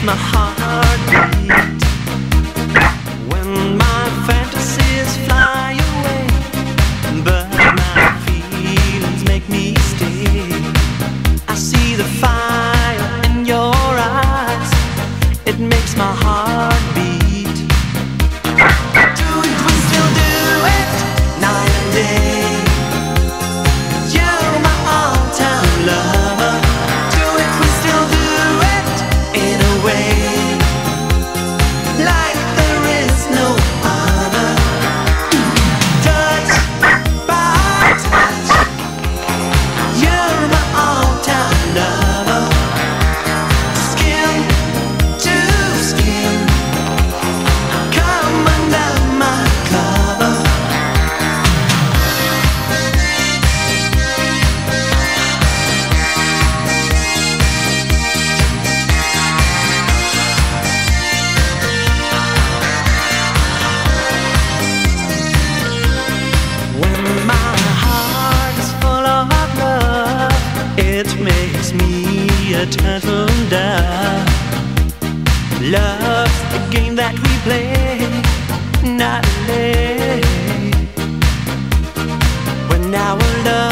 my heart beat. When my fantasies fly away, but my feelings make me stay. I see the fire in your eyes, it makes my heart beat. Do it, we still do it, night and day. You're my all-time lover. Do it, we still do it, in a way like there is no other. Touch by touch, you're my all-time lover. Skin to skin, come under my cover. When my heart is full of love, it makes me a turtle dove. Love's the game that we play, not a lay. When our love